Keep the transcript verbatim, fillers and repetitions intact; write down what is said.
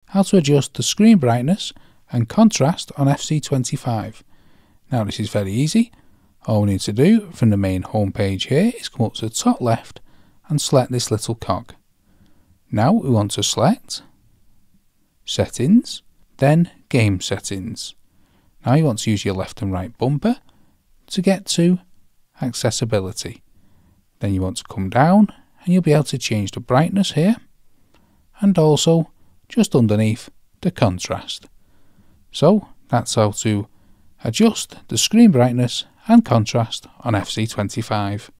how to adjust the screen brightness and contrast on F C twenty-five. Now this is very easy. All we need to do from the main home page here is come up to the top left and select this little cog. Now we want to select Settings, then Game Settings. Now you want to use your left and right bumper to get to Accessibility. Then you want to come down and you'll be able to change the brightness here and also just underneath the contrast. So that's how to adjust the screen brightness and contrast on F C twenty-five.